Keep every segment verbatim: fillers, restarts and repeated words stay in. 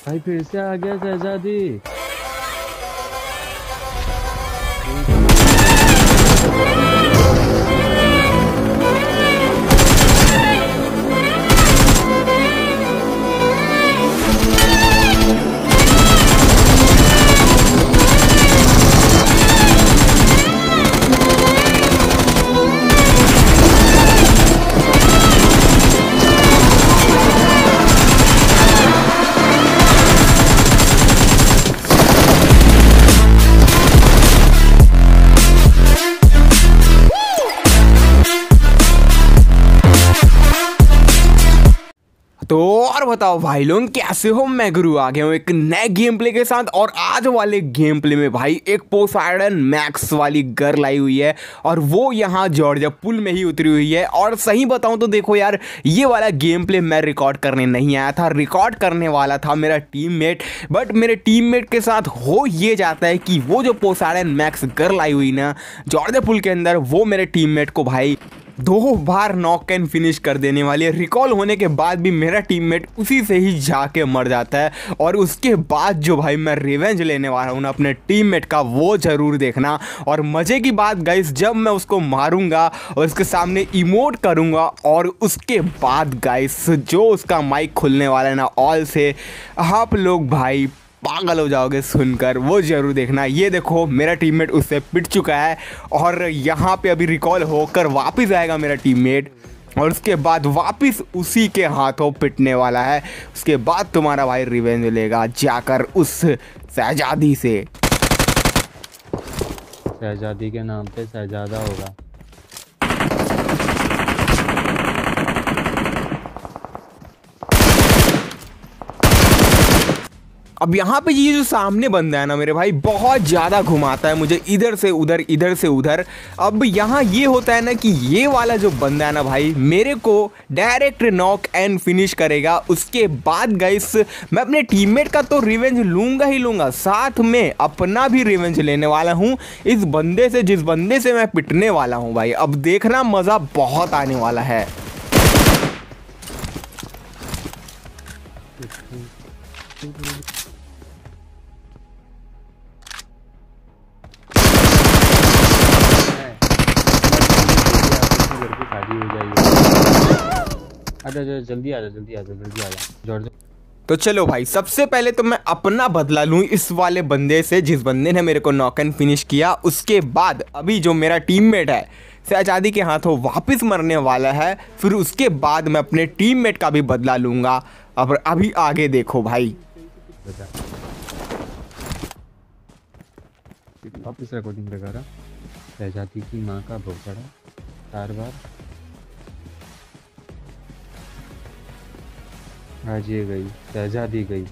भाई फिर से आ गया शहजादी। तो और बताओ भाई लोग कैसे हो। मैं गुरु आ गया हूँ एक नए गेम प्ले के साथ। और आज वाले गेम प्ले में भाई एक पोसाइडन मैक्स वाली गर्ल आई हुई है और वो यहाँ जॉर्जिया पुल में ही उतरी हुई है। और सही बताऊँ तो देखो यार, ये वाला गेम प्ले मैं रिकॉर्ड करने नहीं आया था, रिकॉर्ड करने वाला था मेरा टीममेट। बट मेरे टीममेट के साथ हो ये जाता है कि वो जो पोसाइडन मैक्स गर्ल आई हुई ना जॉर्जिया पुल के अंदर, वो मेरे टीममेट को भाई दो बार नॉक एंड फिनिश कर देने वाली है। रिकॉल होने के बाद भी मेरा टीममेट उसी से ही जाके मर जाता है। और उसके बाद जो भाई मैं रिवेंज लेने वाला हूँ ना अपने टीममेट का, वो जरूर देखना। और मज़े की बात गाइस, जब मैं उसको मारूंगा और उसके सामने इमोट करूंगा और उसके बाद गाइस जो उसका माइक खुलने वाला है ना ऑल से, आप लोग भाई पागल हो जाओगे सुनकर, वो जरूर देखना। ये देखो मेरा टीममेट उससे पिट चुका है और यहाँ पे अभी रिकॉल होकर वापस आएगा मेरा टीममेट और उसके बाद वापस उसी के हाथों पिटने वाला है। उसके बाद तुम्हारा भाई रिवेंज लेगा जाकर उस शहजादी से। शहजादी के नाम पे शहजादा होगा। अब यहाँ पे ये जो सामने बंदा है ना मेरे भाई, बहुत ज़्यादा घुमाता है मुझे इधर से उधर इधर से उधर। अब यहाँ ये होता है ना कि ये वाला जो बंदा है ना भाई, मेरे को डायरेक्ट नॉक एंड फिनिश करेगा। उसके बाद गाइस मैं अपने टीममेट का तो रिवेंज लूँगा ही लूँगा, साथ में अपना भी रिवेंज लेने वाला हूँ इस बंदे से, जिस बंदे से मैं पिटने वाला हूँ भाई। अब देखना मज़ा बहुत आने वाला है। आजा जल्दी आजा जल्दी आजा जल्दी आजा जॉर्जिया। तो चलो भाई, सबसे पहले तो मैं अपना बदला लूँ इस वाले बंदे से जिस बंदे ने मेरे को नॉक एंड फिनिश किया। उसके बाद अभी जो मेरा टीममेट है शहजादी के हाथों वापस मरने वाला है। फिर उसके बाद मैं अपने टीममेट का भी बदला लूँगा। अब अभी आगे देखो भाई। वापस रिकॉर्डिंग लगा रहा। शहजादी की माँ का भोसड़ा चार बार आज ये गई शहजादी गई।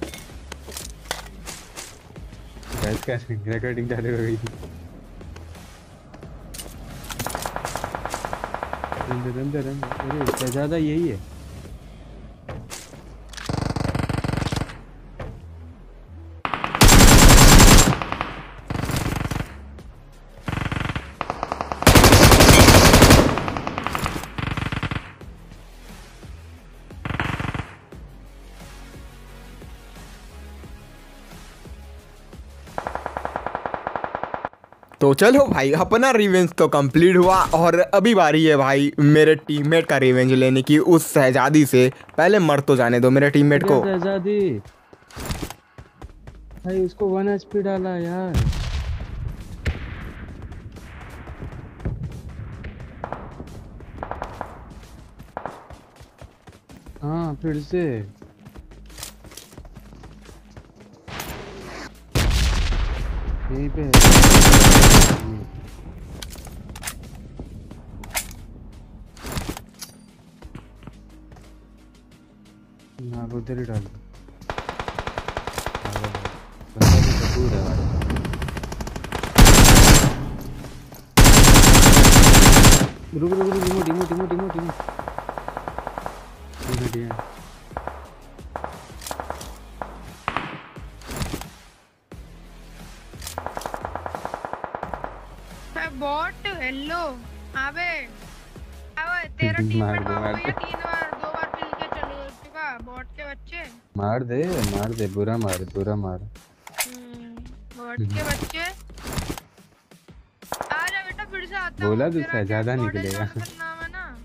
रिकॉर्डिंग चालू हो गई थी। अंदर अंदर अंदर, अरे शहजादा यही है। तो चलो भाई, अपना रिवेंज तो कंप्लीट हुआ और अभी बारी है भाई मेरे टीममेट का रिवेंज लेने की उस शहजादी से। पहले मर तो जाने दो मेरे टीममेट को। शहजादी भाई उसको वन एचपी डाला यार। हाँ फिर से यहीं पे ना उधर ही डाल। दूर है भाई। रुक रुक रुक remote remote remote remote remote bot hello अबे अब तेरा टीम में तीन बार दो बार मिल के चलो ठीक है। बॉट के बच्चे। मार दे मार दे, बुरा मार बुरा मार। हम्म, बॉट के बच्चे। आ जा बेटा, फिर से आता हूँ। बोला तो तेरा ज्यादा क्या बॉडी निकलेगा। जोनसन नाम है ना,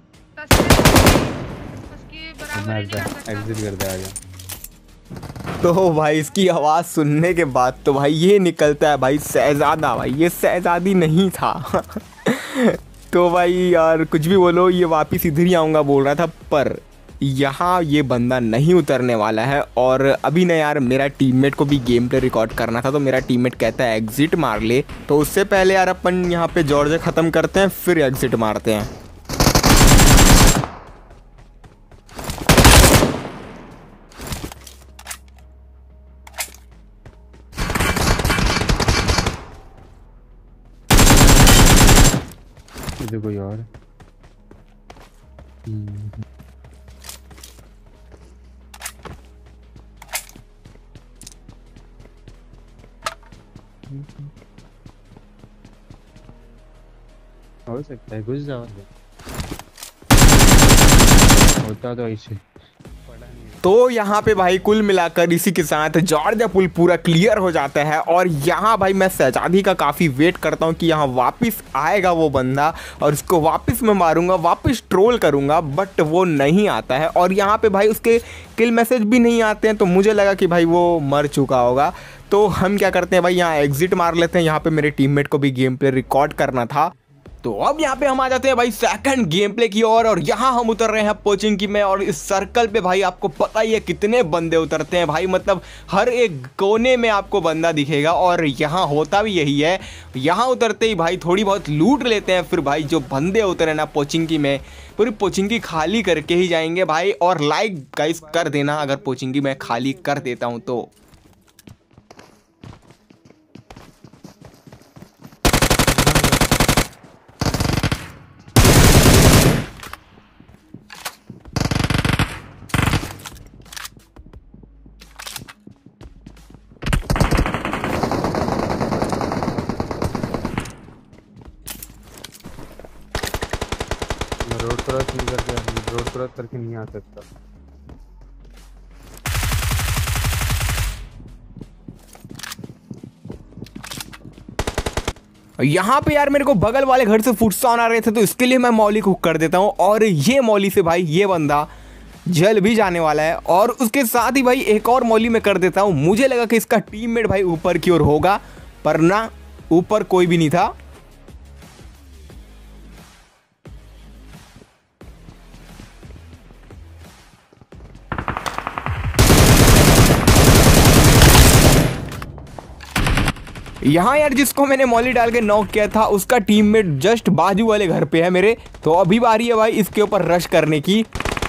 तस्वीर उसकी बराबर ही नहीं कर सकता। एग्जिट कर दे, आ जा। तो भाई इसकी आवाज़ सुनने के बाद तो भाई ये निकलता है भाई शहजादा, भाई ये शहजादी नहीं था। तो भाई यार कुछ भी बोलो, ये वापिस इधर ही आऊँगा बोल रहा था, पर यहाँ ये बंदा नहीं उतरने वाला है। और अभी ना यार मेरा टीममेट को भी गेम प्ले रिकॉर्ड करना था, तो मेरा टीममेट कहता है एग्जिट मार ले। तो उससे पहले यार अपन यहाँ पे जॉर्ज ख़त्म करते हैं, फिर एग्जिट मारते हैं। इधर कोई और। हम्म, हो सकता है, घुस जाओ। होता तो ऐसे तो यहाँ पे भाई कुल मिलाकर इसी के साथ जॉर्जिया पुल पूरा क्लियर हो जाता है। और यहाँ भाई मैं शहजादी का काफ़ी वेट करता हूँ कि यहाँ वापस आएगा वो बंदा और उसको वापस मैं मारूंगा, वापस ट्रोल करूंगा, बट वो नहीं आता है। और यहाँ पे भाई उसके किल मैसेज भी नहीं आते हैं, तो मुझे लगा कि भाई वो मर चुका होगा। तो हम क्या करते हैं भाई, यहाँ एग्जिट मार लेते हैं। यहाँ पे मेरे टीममेट को भी गेम प्ले रिकॉर्ड करना था। तो अब यहाँ पे हम आ जाते हैं भाई सेकंड गेम प्ले की ओर, और यहाँ हम उतर रहे हैं पोचिंकी में। और इस सर्कल पे भाई आपको पता ही है कितने बंदे उतरते हैं भाई, मतलब हर एक कोने में आपको बंदा दिखेगा। और यहाँ होता भी यही है, यहाँ उतरते ही भाई थोड़ी बहुत लूट लेते हैं, फिर भाई जो बंदे उतरे ना पोचिंकी में, पूरी पोचिंकी खाली करके ही जाएंगे भाई। और लाइक गाइस कर देना अगर पोचिंकी में खाली कर देता हूँ तो। रोड क्रॉस नहीं करके, रोड क्रॉस करके नहीं आ सकता। यहाँ पे यार मेरे को बगल वाले घर से फुट साउंड आ रहे थे, तो इसके लिए मैं मौली को कर देता हूँ। और ये मौली से भाई ये बंदा जल भी जाने वाला है। और उसके साथ ही भाई एक और मौली में कर देता हूँ। मुझे लगा कि इसका टीममेट भाई ऊपर की ओर होगा, पर ना, ऊपर कोई भी नहीं था। यहाँ यार जिसको मैंने मौली डाल के नॉक किया था उसका टीममेट जस्ट बाजू वाले घर पे है मेरे। तो अभी बारी है भाई इसके ऊपर रश करने की।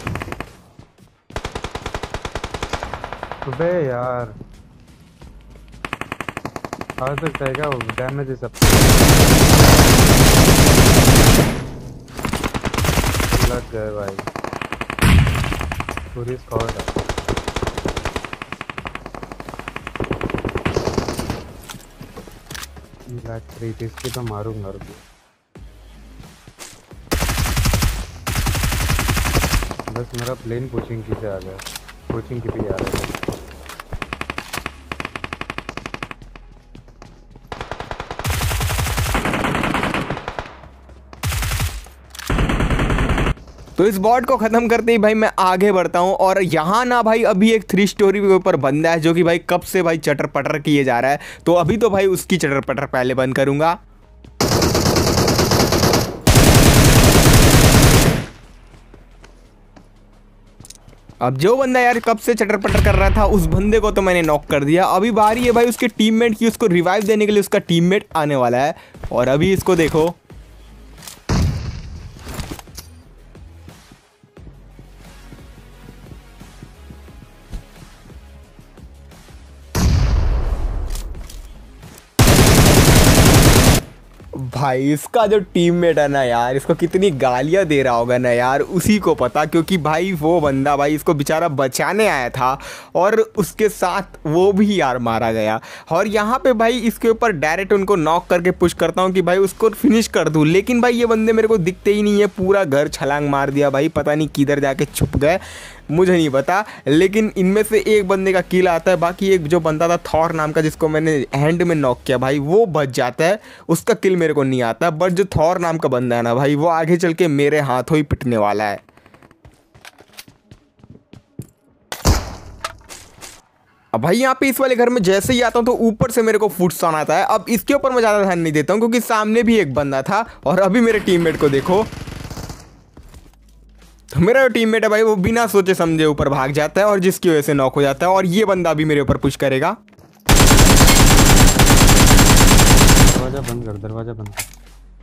अबे यार आ सकता है क्या वो? डैमेज है सब, लग गए भाई, पूरी स्क्वाड है। इसकी तो मारूंगा, रुको। बस मेरा प्लेन कोचिंग की से आ गया, कोचिंग की भी आ रहा है। तो इस बॉट को खत्म करते ही भाई मैं आगे बढ़ता हूँ। और यहाँ ना भाई अभी एक थ्री स्टोरी के ऊपर बंदा है जो कि भाई कब से भाई चटर पटर किए जा रहा है। तो अभी तो भाई उसकी चटर पटर पहले बंद करूंगा। अब जो बंदा यार कब से चटर पटर कर रहा था उस बंदे को तो मैंने नॉक कर दिया। अभी बारी है भाई उसके टीममेट की, उसको रिवाइव देने के लिए उसका टीममेट आने वाला है। और अभी इसको देखो, भाई इसका जो टीममेट है ना यार, इसको कितनी गालियां दे रहा होगा ना यार, उसी को पता। क्योंकि भाई वो बंदा भाई इसको बेचारा बचाने आया था और उसके साथ वो भी यार मारा गया। और यहाँ पे भाई इसके ऊपर डायरेक्ट उनको नॉक करके पुश करता हूँ कि भाई उसको फिनिश कर दूँ, लेकिन भाई ये बंदे मेरे को दिखते ही नहीं है। पूरा घर छलांग मार दिया भाई, पता नहीं किधर जाके छुप गए, मुझे नहीं पता। लेकिन इनमें से एक बंदे का किल आता है, बाकी एक जो बंदा था थॉर नाम का जिसको मैंने हैंड में नॉक किया भाई, वो बच जाता है, उसका किल मेरे को नहीं आता। बट जो थॉर नाम का बंदा है ना भाई, वो आगे चल के मेरे हाथों ही पिटने वाला है। अब भाई यहाँ पे इस वाले घर में जैसे ही आता हूँ तो ऊपर से मेरे को फुट साउंड आता है। अब इसके ऊपर मैं ज़्यादा ध्यान नहीं देता हूँ क्योंकि सामने भी एक बंदा था। और अभी मेरे टीममेट को देखो, तो मेरा जो टीममेट है भाई वो बिना सोचे समझे ऊपर भाग जाता है और जिसकी वजह से नॉक हो जाता है। और ये बंदा भी मेरे ऊपर पुश करेगा। दरवाजा बंद कर, दरवाजा बंद कर।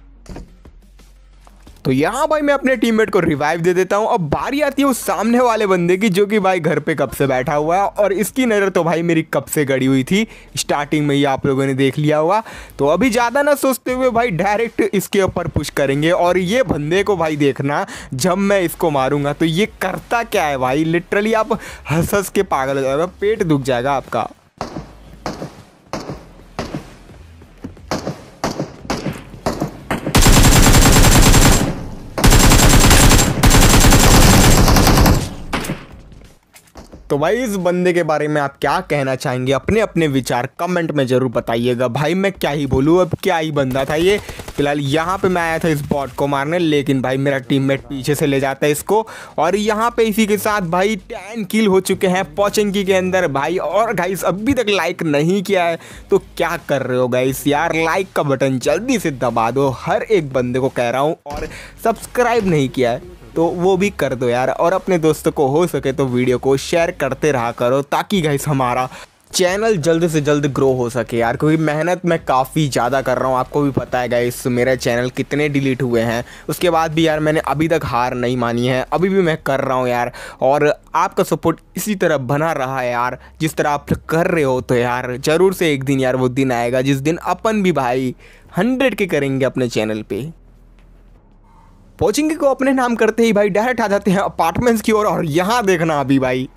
तो यहाँ भाई मैं अपने टीममेट को रिवाइव दे देता हूँ। अब बारी आती है उस सामने वाले बंदे की, जो कि भाई घर पे कब से बैठा हुआ है और इसकी नज़र तो भाई मेरी कब से गड़ी हुई थी, स्टार्टिंग में ही आप लोगों ने देख लिया होगा। तो अभी ज़्यादा ना सोचते हुए भाई डायरेक्ट इसके ऊपर पुश करेंगे। और ये बंदे को भाई देखना, जब मैं इसको मारूंगा तो ये करता क्या है भाई, लिटरली आप हंस हंस के पागल हो जाएगा, पेट दुख जाएगा आपका। तो भाई इस बंदे के बारे में आप क्या कहना चाहेंगे, अपने अपने विचार कमेंट में ज़रूर बताइएगा। भाई मैं क्या ही बोलूँ, अब क्या ही बंदा था ये। फिलहाल यहाँ पे मैं आया था इस बॉट को मारने, लेकिन भाई मेरा टीममेट पीछे से ले जाता है इसको। और यहाँ पे इसी के साथ भाई टेन किल हो चुके हैं पोचिंकी के अंदर भाई। और गाइस अभी तक लाइक नहीं किया है तो क्या कर रहे हो गाइस यार, लाइक का बटन जल्दी से दबा दो, हर एक बंदे को कह रहा हूँ। और सब्सक्राइब नहीं किया है तो वो भी कर दो यार। और अपने दोस्तों को हो सके तो वीडियो को शेयर करते रहा करो, ताकि गाइस हमारा चैनल जल्द से जल्द ग्रो हो सके यार। क्योंकि मेहनत मैं काफ़ी ज़्यादा कर रहा हूँ, आपको भी पता है गाइस मेरा चैनल कितने डिलीट हुए हैं, उसके बाद भी यार मैंने अभी तक हार नहीं मानी है, अभी भी मैं कर रहा हूँ यार। और आपका सपोर्ट इसी तरह बना रहा है यार, जिस तरह आप कर रहे हो। तो यार ज़रूर से एक दिन यार वो दिन आएगा जिस दिन अपन भी भाई हंड्रेड के करेंगे अपने चैनल पर। पोचिंकी को अपने नाम करते ही भाई डायरेक्ट आ जाते हैं अपार्टमेंट्स की ओर। और, और यहाँ देखना अभी भाई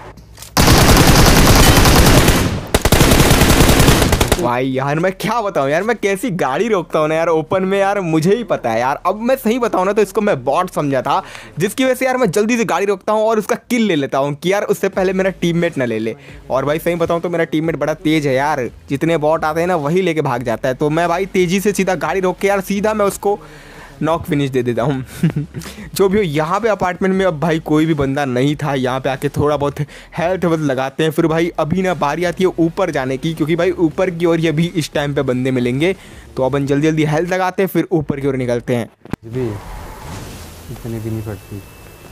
भाई यार मैं क्या बताऊँ यार, मैं कैसी गाड़ी रोकता हूँ ना यार ओपन में यार, मुझे ही पता है यार। अब मैं सही बताऊँ ना तो इसको मैं बॉट समझा था, जिसकी वजह से यार मैं जल्दी से गाड़ी रोकता हूँ और उसका किल ले लेता हूँ कि यार उससे पहले मेरा टीममेट ना ले ले। और भाई सही बताऊँ तो मेरा टीममेट बड़ा तेज है यार, जितने बॉट आते हैं ना वही लेके भाग जाता है। तो मैं भाई तेज़ी से सीधा गाड़ी रोक के यार सीधा मैं उसको नॉक फिनिश दे देता हूँ। जो भी हो यहाँ पे अपार्टमेंट में अब भाई कोई भी बंदा नहीं था। यहाँ पे आके थोड़ा बहुत हेल्थ वेल्थ लगाते हैं, फिर भाई अभी ना बारी आती है ऊपर जाने की, क्योंकि भाई ऊपर की ओर ये भी इस टाइम पे बंदे मिलेंगे। तो अपन जल्दी जल्दी हेल्थ लगाते हैं फिर ऊपर की ओर निकलते हैं। भी इतनी भी नहीं पड़ती।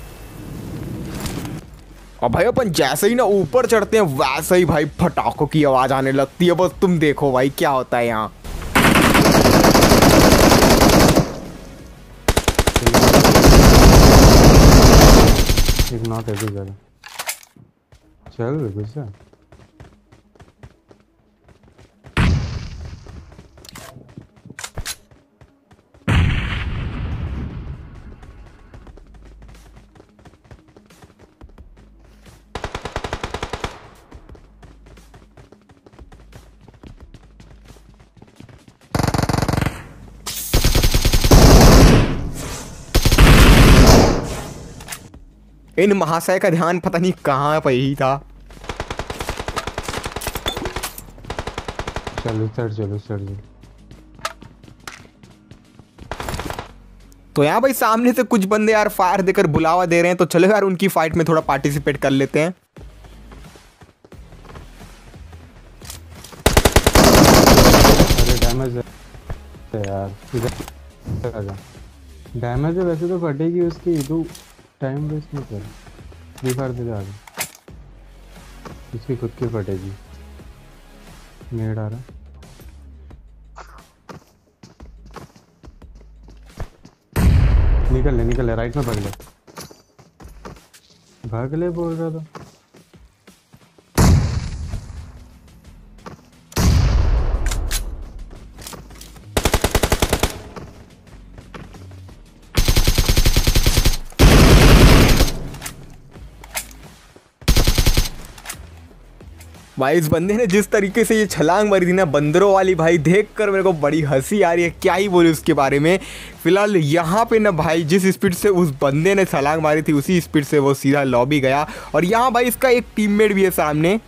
और भाई अपन जैसे ही ना ऊपर चढ़ते हैं वैसे ही भाई फटाकों की आवाज़ आने लगती है। बस तुम देखो भाई क्या होता है यहाँ। एक नॉट है भी ज़्यादा। चल गुस्सा इन महाशय का ध्यान पता नहीं कहाँ पे ही था। चलो सर चलो सर जी। तो यहाँ भाई सामने से कुछ बंदे यार फायर देकर बुलावा दे रहे हैं, तो चलो यार उनकी फाइट में थोड़ा पार्टिसिपेट कर लेते हैं। अरे डैमेज है यार, इधर आ जा। डैमेज है वैसे तो फटेगी उसकी, तो टाइम वेस्ट नहीं कर, फ्री फायर दे आ रहा, इसकी खुद की फटेगी। नेड आ रहा, निकल ले निकल ले, राइट में भाग ले, भाग ले बोल रहा था। भाई इस बंदे ने जिस तरीके से ये छलांग मारी थी ना बंदरों वाली, भाई देखकर मेरे को बड़ी हंसी आ रही है, क्या ही बोले उसके बारे में। फिलहाल यहाँ पे ना भाई जिस स्पीड से उस बंदे ने छलांग मारी थी उसी स्पीड से वो सीधा लॉबी गया। और यहाँ भाई इसका एक टीममेट भी है सामने।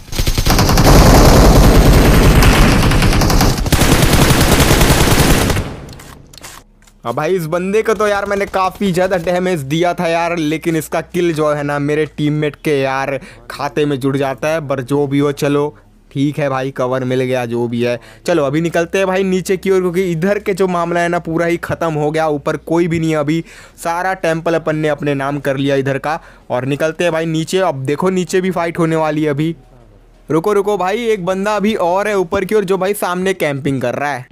अब भाई इस बंदे को तो यार मैंने काफ़ी ज़्यादा डैमेज दिया था यार, लेकिन इसका किल जो है ना मेरे टीममेट के यार खाते में जुड़ जाता है। पर जो भी हो चलो ठीक है भाई, कवर मिल गया जो भी है। चलो अभी निकलते हैं भाई नीचे की ओर, क्योंकि इधर के जो मामला है ना पूरा ही ख़त्म हो गया। ऊपर कोई भी नहीं है अभी, सारा टेम्पल अपन ने अपने नाम कर लिया इधर का। और निकलते हैं भाई नीचे। अब देखो नीचे भी फाइट होने वाली है अभी। रुको रुको भाई, एक बंदा अभी और है ऊपर की ओर जो भाई सामने कैंपिंग कर रहा है।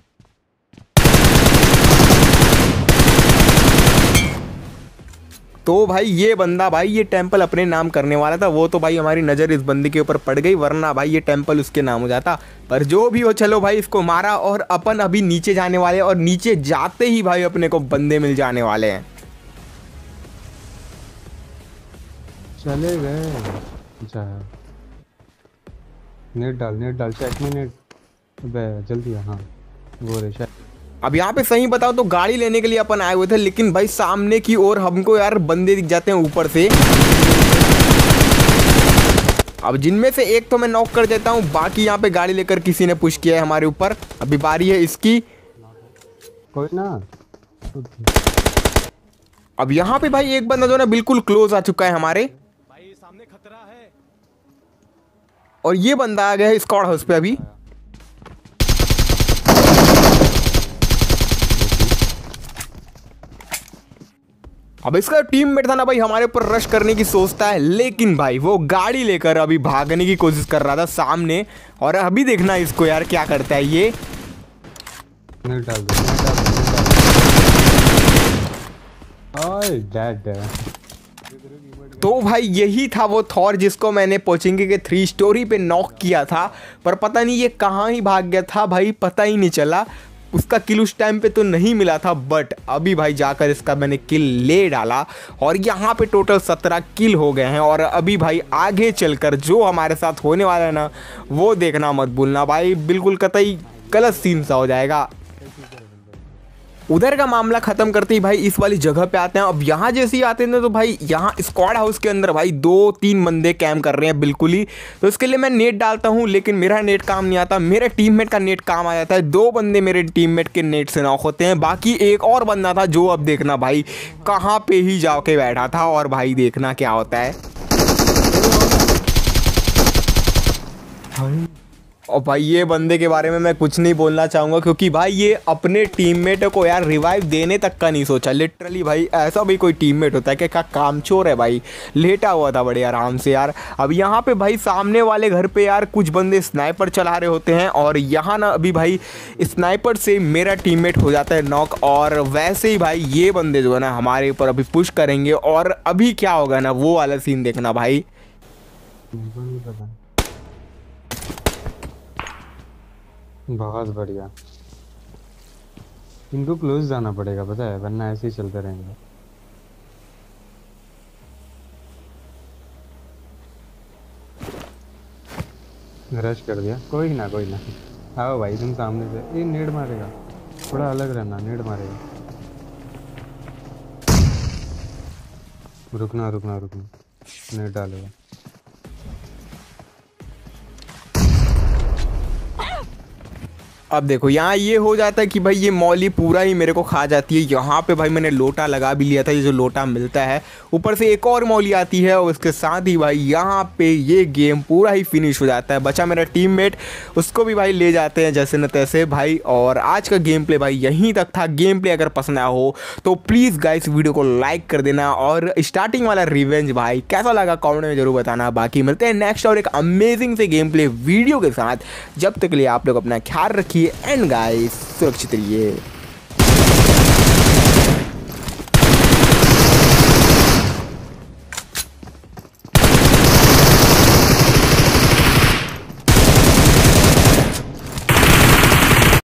तो भाई ये बंदा भाई ये टेंपल अपने नाम करने वाला था, वो तो भाई हमारी नज़र इस बंदे के ऊपर पड़ गई, वरना भाई ये टेंपल उसके नाम हो जाता। पर जो भी हो चलो भाई इसको मारा और अपन अभी नीचे जाने वाले हैं। और नीचे जाते ही भाई अपने को बंदे मिल जाने वाले हैं। चले गए। जा नेट डाल, नेट डाल, चेक में नेट। अबे जल्दी आ, हाँ वो रे शायद। अब यहाँ पे सही बताओ तो गाड़ी लेने के लिए अपन आए हुए थे, लेकिन भाई सामने की ओर हमको यार बंदे दिख जाते हैं ऊपर से। अब जिनमें से एक तो मैं नॉक कर देता हूँ, बाकी यहाँ पे गाड़ी लेकर किसी ने पुश किया है हमारे ऊपर। अभी बारी है इसकी। कोई ना। अब यहाँ पे भाई एक बंदा जो ना बिल्कुल क्लोज आ चुका है हमारे, भाई सामने खतरा है। और ये बंदा आ गया है स्क्वाड हाउस पे अभी। अब इसका टीममेट था ना भाई हमारे ऊपर रश करने की सोचता है, लेकिन भाई वो गाड़ी लेकर अभी भागने की कोशिश कर रहा था सामने। और अभी देखना इसको यार क्या करता है ये। नेट डाल दे, नेट डाल दे, नेट डाल। ओए डेड। तो भाई यही था वो थॉर जिसको मैंने पोचिंकी के थ्री स्टोरी पे नॉक किया था। पर पता नहीं ये कहाँ ही भाग गया था भाई, पता ही नहीं चला। उसका किल उस टाइम पे तो नहीं मिला था, बट अभी भाई जाकर इसका मैंने किल ले डाला। और यहाँ पे टोटल सत्रह किल हो गए हैं। और अभी भाई आगे चलकर जो हमारे साथ होने वाला है ना वो देखना मत भूलना भाई, बिल्कुल कतई गलत सीन सा हो जाएगा। उधर का मामला खत्म करते ही भाई इस वाली जगह पे आते हैं। अब यहाँ जैसे ही आते हैं तो भाई यहाँ स्क्वाड हाउस के अंदर भाई दो तीन बंदे कैंप कर रहे हैं बिल्कुल ही। तो इसके लिए मैं नेट डालता हूँ, लेकिन मेरा नेट काम नहीं आता, मेरे टीममेट का नेट काम आ जाता है। दो बंदे मेरे टीममेट के नेट से नॉक होते हैं। बाकी एक और बंदा था जो अब देखना भाई कहाँ पे ही जाके बैठा था। और भाई देखना क्या होता है। और भाई ये बंदे के बारे में मैं कुछ नहीं बोलना चाहूँगा, क्योंकि भाई ये अपने टीममेट को यार रिवाइव देने तक का नहीं सोचा। लिटरली भाई ऐसा भी कोई टीममेट होता है कि क्या कामचोर है भाई, लेटा हुआ था बड़े आराम से यार। अब यहाँ पे भाई सामने वाले घर पे यार कुछ बंदे स्नाइपर चला रहे होते हैं। और यहाँ ना अभी भाई स्नाइपर से मेरा टीममेट हो जाता है नॉक। और वैसे ही भाई ये बंदे जो है ना हमारे ऊपर अभी पुश करेंगे। और अभी क्या होगा ना वो वाला सीन देखना भाई। बहुत बढ़िया। इनको क्लोज जाना पड़ेगा पता है, वरना ऐसे ही चलते रहेंगे। रश कर दिया, कोई ना कोई ना। आओ भाई तुम सामने से। ये नेड मारेगा, थोड़ा अलग रहना, नेड मारेगा। रुकना रुकना रुकना, नेड डालेगा। अब देखो यहाँ ये हो जाता है कि भाई ये मौली पूरा ही मेरे को खा जाती है। यहाँ पे भाई मैंने लोटा लगा भी लिया था, ये जो लोटा मिलता है। ऊपर से एक और मौली आती है और उसके साथ ही भाई यहाँ पे ये गेम पूरा ही फिनिश हो जाता है। बचा मेरा टीममेट, उसको भी भाई ले जाते हैं जैसे न तैसे भाई। और आज का गेम प्ले भाई यहीं तक था। गेम प्ले अगर पसंद आया हो तो प्लीज़ गाइस वीडियो को लाइक कर देना। और स्टार्टिंग वाला रिवेंज भाई कैसा लगा कमेंट में जरूर बताना। बाकी मिलते हैं नेक्स्ट और एक अमेजिंग से गेम प्ले वीडियो के साथ। जब तक के लिए आप लोग अपना ख्याल रखिए एंड गाइस सुरक्षित रहिए।